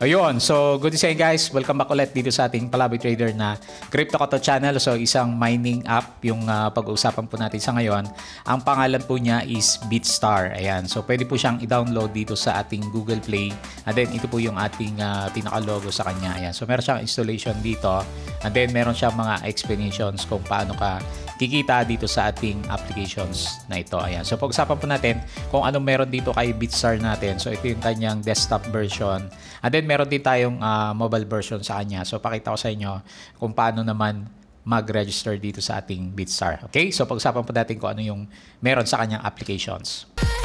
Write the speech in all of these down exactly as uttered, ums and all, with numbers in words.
Ayun, so good day guys. Welcome back ulit dito sa ating Palaboy Trader na Crypto Koto channel. So isang mining app yung uh, pag-uusapan po natin sa ngayon. Ang pangalan po niya is Bitstar. Ayan, so pwede po siyang i-download dito sa ating Google Play. And then ito po yung ating uh, pinaka-logo sa kanya. Ayan, so meron siyang installation dito. And then meron siyang mga explanations kung paano ka kikita dito sa ating applications na ito. Ayan, so pag-usapan po natin kung anong meron dito kay Bitstar natin. So ito yung kanyang desktop version. And then meron din tayong uh, mobile version sa kanya. So pakita ko sa inyo kung paano naman mag-register dito sa ating Bitstar. Okay? So pag-usapan po natin kung ano yung meron sa kanyang applications.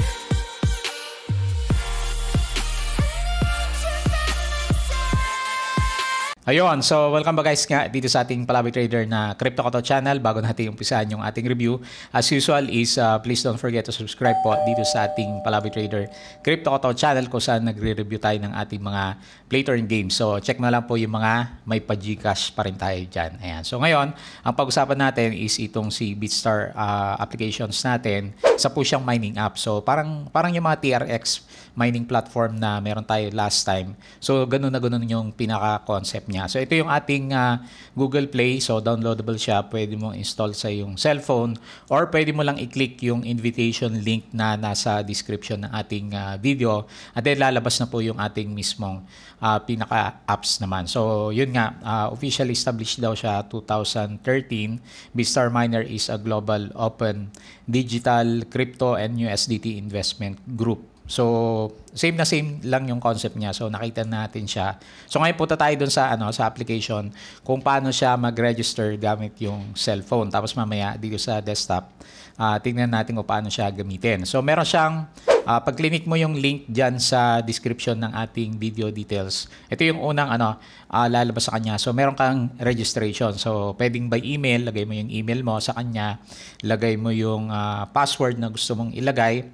Ayun, so welcome ba guys nga dito sa ating Palaboy Trader na Crypto Koto channel. Bago natin umpisahan yung ating review, as usual is uh, please don't forget to subscribe po dito sa ating Palaboy Trader Crypto Koto channel kung saan nagre-review tayo ng ating mga play to earn games. So check na lang po yung mga may pa-Gcash pa rin tayo dyan. Ayan. So ngayon, ang pag-usapan natin is itong si Bitstar uh, applications natin. Isa po siyang mining app. So parang, parang yung mga T R X mining platform na meron tayo last time. So ganun na ganun yung pinaka-concept niya. So ito yung ating uh, Google Play. So downloadable siya. Pwede mong install sa yung cellphone or pwede mo lang i-click yung invitation link na nasa description ng ating uh, video. At then lalabas na po yung ating mismong uh, pinaka-apps naman. So yun nga, uh, officially established daw siya two thousand thirteen. Bitstar-Miner is a global open digital crypto and U S D T investment group. So, same na same lang yung concept niya. So, nakita natin siya. So, ngayon punta tayo dun sa, ano, sa application kung paano siya mag-register gamit yung cellphone. Tapos mamaya dito sa desktop, uh, tingnan natin kung paano siya gamitin. So, meron siyang, uh, pag-click mo yung link dyan sa description ng ating video details. Ito yung unang ano, uh, lalabas sa kanya. So, meron kang registration. So, pwedeng by email, lagay mo yung email mo sa kanya. Lagay mo yung uh, password na gusto mong ilagay.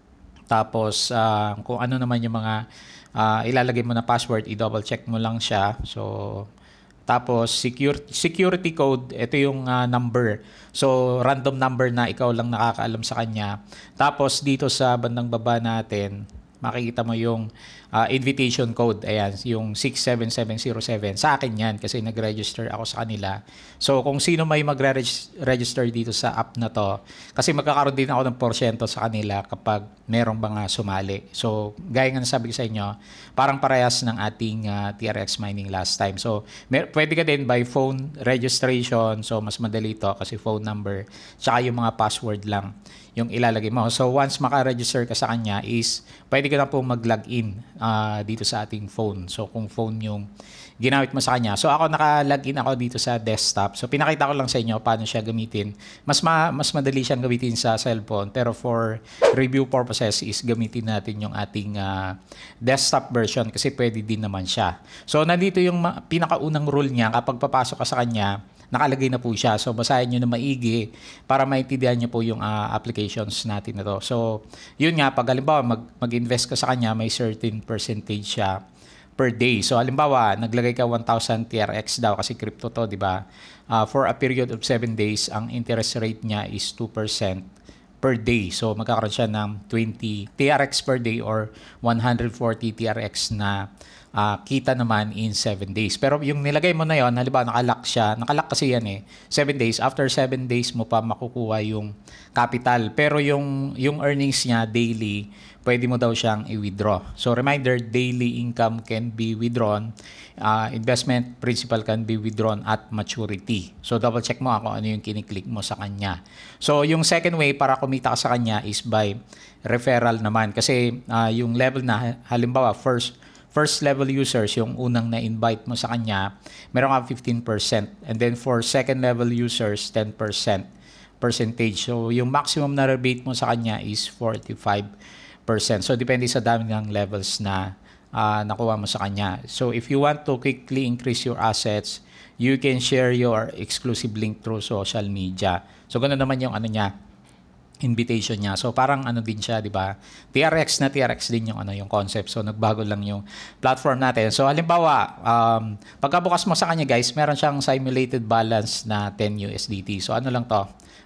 Tapos, uh, kung ano naman yung mga uh, ilalagay mo na password, i-double check mo lang siya. So, tapos, secure, security code, ito yung uh, number. So, random number na ikaw lang nakakaalam sa kanya. Tapos, dito sa bandang baba natin, makikita mo yung uh, invitation code. Ayan, yung six seven seven zero seven. Sa akin yan kasi nag-register ako sa kanila. So, kung sino may mag-register dito sa app na to, kasi magkakaroon din ako ng porsyento sa kanila kapag merong mga sumali. So, gaya nga nasabi ko sa inyo, parang parehas ng ating uh, T R X mining last time. So, may, pwede ka din by phone registration. So, mas madali ito kasi phone number tsaka yung mga password lang yung ilalagay mo. So, once maka-register ka sa kanya is pwede ka na po mag-login uh, dito sa ating phone. So, kung phone yung ginamit mo sa kanya. So, ako naka-login ako dito sa desktop. So, pinakita ko lang sa inyo paano siya gamitin. Mas ma mas madali siyang gamitin sa cellphone. Pero for review purposes is gamitin natin yung ating uh, desktop version kasi pwede din naman siya. So, nandito yung pinakaunang rule niya. Kapag papasok ka sa kanya, nakalagay na po siya. So, basahin nyo na maigi para maintindihan nyo po yung uh, applications natin na to. So, yun nga, pag halimbawa mag, mag-invest ka sa kanya, may certain percentage siya per day. So, halimbawa, naglagay ka one thousand T R X daw kasi crypto to, di ba? Uh, for a period of seven days, ang interest rate niya is two percent per day. So, magkakaroon siya ng twenty T R X per day or one hundred forty T R X na Uh, kita naman in seven days. Pero yung nilagay mo na yon, halimbawa nakalock siya, nakalock kasi yan eh, seven days. After seven days mo pa makukuha yung capital. Pero yung, yung earnings niya daily, pwede mo daw siyang i-withdraw. So reminder, daily income can be withdrawn. Uh, investment principal can be withdrawn at maturity. So double check mo ako ano yung kiniklik mo sa kanya. So yung second way para kumita ka sa kanya is by referral naman. Kasi uh, yung level na, halimbawa first First level users, yung unang na-invite mo sa kanya, meron ka fifteen percent. And then for second level users, ten percent percentage. So yung maximum na rebate mo sa kanya is forty-five percent. So depende sa dami ng levels na uh, nakuha mo sa kanya. So if you want to quickly increase your assets, you can share your exclusive link through social media. So ganoon naman yung ano niya, invitation niya. So parang ano din siya, 'di ba? T R X na T R X din yung ano yung concept. So nagbago lang yung platform natin. So halimbawa, um pagkabukas mo sa kanya, guys, meron siyang simulated balance na ten U S D T. So ano lang 'to?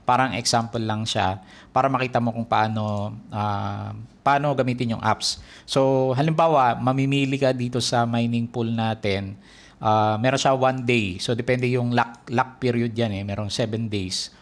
parang example lang siya para makita mo kung paano uh, paano gamitin yung apps. So halimbawa, mamimili ka dito sa mining pool natin. Uh, meron siya one day. So depende yung lock, lock period yan eh. Merong seven days.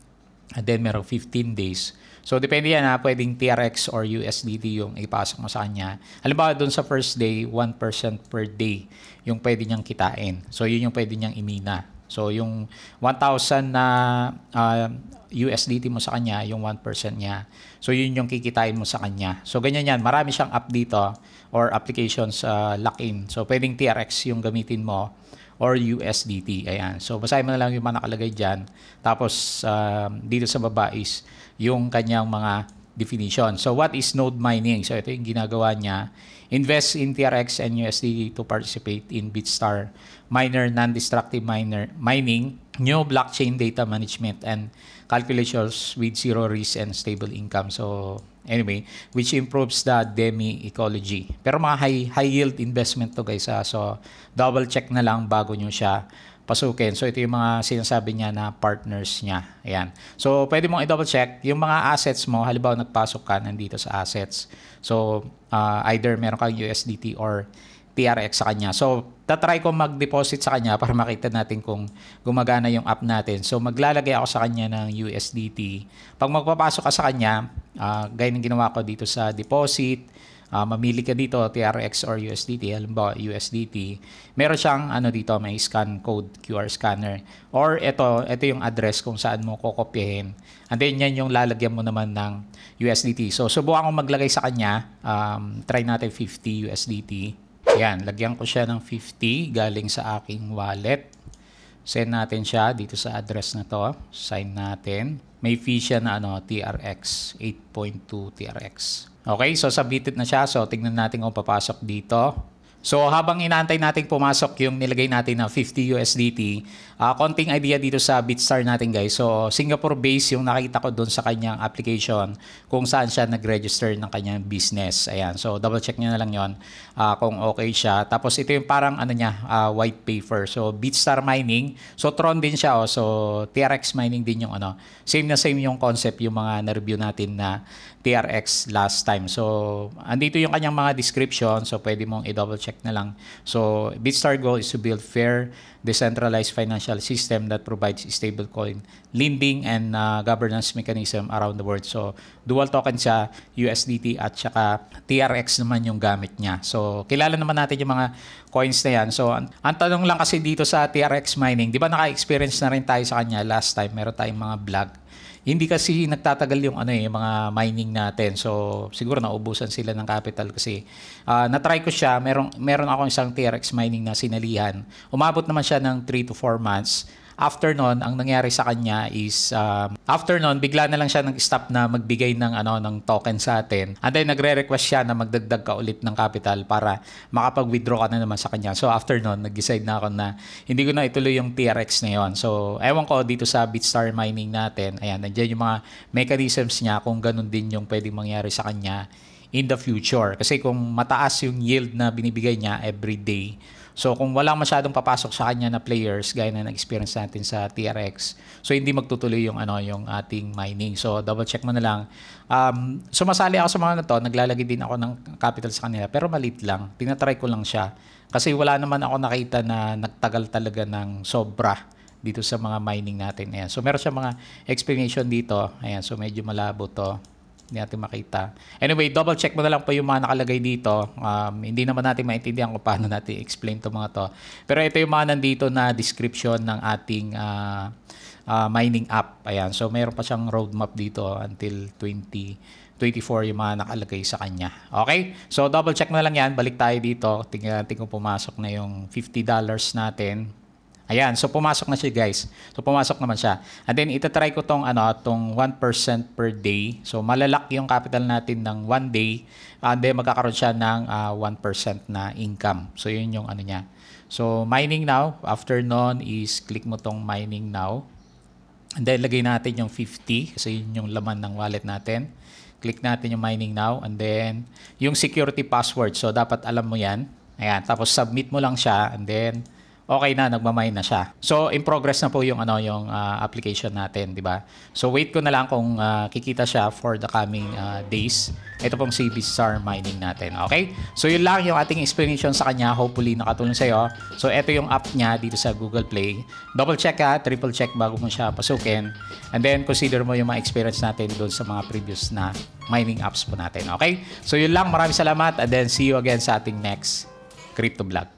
And then merong fifteen days. So depende yan ha. Pwedeng T R X or U S D T yung ipasok mo sa kanya. Halimbawa dun sa first day, one percent per day yung pwede niyang kitain. So yun yung pwede niyang imina. So yung one thousand na uh, U S D T mo sa kanya, yung one percent niya. So yun yung kikitain mo sa kanya. So ganyan yan. Marami siyang app dito or applications uh, lock-in. So pwedeng T R X yung gamitin mo or U S D T. Ayan. So basahin mo na lang yung mga nakalagay dyan. Tapos uh, dito sa baba is yung kanyang mga definition. So what is node mining? So ito yung ginagawa niya. Invest in T R X and U S D T to participate in Bitstar-Miner non-destructive miner mining, new blockchain data management and calculations with zero risk and stable income. So anyway, which improves the demi ecology. Pero mga high high yield investment to guys. Ha? So double check na lang bago nyo siya pasukin. So ito yung mga sinasabi niya na partners niya. Ayan. So pwede mong i-double check yung mga assets mo. Halimbawa nagpasok ka nandito sa assets. So uh, either meron kang U S D T or T R X sa kanya. So tatry ko mag-deposit sa kanya para makita natin kung gumagana yung app natin. So maglalagay ako sa kanya ng U S D T. Pag magpapasok ka sa kanya, uh, gaya ng ginawa ko dito sa deposit, Uh, mamili ka dito T R X or U S D T, halimbawa U S D T, meron siyang ano dito, may scan code, Q R scanner, or ito ito yung address kung saan mo kokopyahin, and then yan yung lalagyan mo naman ng U S D T. So subukan ko maglagay sa kanya, um, try natin fifty U S D T. Yan, lagyan ko siya ng fifty galing sa aking wallet, send natin siya dito sa address na to, sign natin, may fee siya na ano, T R X, eight point two T R X. Okay, so submitted na siya. So tingnan natin kung papasok dito. So habang inaantay natin pumasok yung nilagay natin na fifty U S D T, uh, konting idea dito sa Bitstar natin guys. So Singapore based yung nakita ko doon sa kanyang application kung saan siya nag-register ng kanyang business. Ayan, so double check nyo na lang yon uh, kung okay siya. Tapos ito yung parang ano niya, uh, white paper. So Bitstar mining. So Tron din siya. Oh. So T R X mining din yung ano. Same na same yung concept yung mga na-review natin na T R X last time. So andito yung kanyang mga description. So pwede mong i-double check na lang. So Bitstar goal is to build fair, decentralized financial system that provides stable coin lending and uh, governance mechanism around the world. So dual token siya, U S D T at saka T R X naman yung gamit niya. So kilala naman natin yung mga coins na yan. So ang, ang tanong lang kasi dito sa T R X mining, di ba naka-experience na rin tayo sa kanya last time, meron tayong mga vlog. Hindi kasi nagtatagal yung ano eh, mga mining natin. So siguro naubusan sila ng capital kasi uh, na-try ko siya. Meron meron ako isang T R X mining na sinalihan. Umabot naman siya ng three to four months. After nun, ang nangyari sa kanya is um, after nun, bigla na lang siya nag-stop na magbigay ng ano ng token sa atin. And then nagre-request siya na magdagdag ka ulit ng capital para makapag-withdraw ka na naman sa kanya. So after nun, nag-decide na ako na hindi ko na ituloy yung T R X na yon. So ewan ko dito sa Bitstar mining natin. Ayan, nandiyan yung mga mechanisms niya kung ganun din yung pwedeng mangyari sa kanya in the future. Kasi kung mataas yung yield na binibigay niya every day, so kung wala masyadong papasok sa kanya na players gaya na na-experience natin sa T R X, so hindi magtutuloy yung ano yung ating mining. So double check mo na lang. Um, sumasali ako sa mga na to, naglalagay din ako ng capital sa kanila pero maliit lang. Tinatry ko lang siya kasi wala naman ako nakita na nagtagal talaga ng sobra dito sa mga mining natin. Ayan. So meron siya mga explanation dito. Ayan, so medyo malabo to. Hindi natin makita. Anyway, double check mo na lang po yung mga nakalagay dito. Um, hindi naman natin maintindihan kung paano natin explain to mga to. Pero ito yung mga nandito na description ng ating uh, uh, mining app. Ayan. So, mayroon pa siyang roadmap dito until twenty twenty-four yung mga nakalagay sa kanya. Okay? So, double check mo na lang yan. Balik tayo dito. Tingnan natin kung pumasok na yung fifty dollars natin. Ayan, so pumasok na siya guys. So pumasok naman siya. And then itatry ko tong ano, tong one percent per day. So malalak yung capital natin ng one day. And then magkakaroon siya ng uh, one percent na income. So yun yung ano niya. So mining now, after nun is click mo tong mining now. And then lagay natin yung fifty kasi yun yung laman ng wallet natin. Click natin yung mining now and then yung security password. So dapat alam mo yan. Ayan, tapos submit mo lang siya and then okay na, nagmamine na siya. So, in progress na po yung, ano, yung uh, application natin, di ba? So, wait ko na lang kung uh, kikita siya for the coming uh, days. Ito pong si Bitstar mining natin, okay? So, yun lang yung ating explanation sa kanya. Hopefully, nakatulong sa'yo. So, ito yung app niya dito sa Google Play. Double check ha, triple check bago mo siya pasukin. And then, consider mo yung mga experience natin doon sa mga previous na mining apps po natin, okay? So, yun lang. Maraming salamat. And then, see you again sa ating next crypto vlog.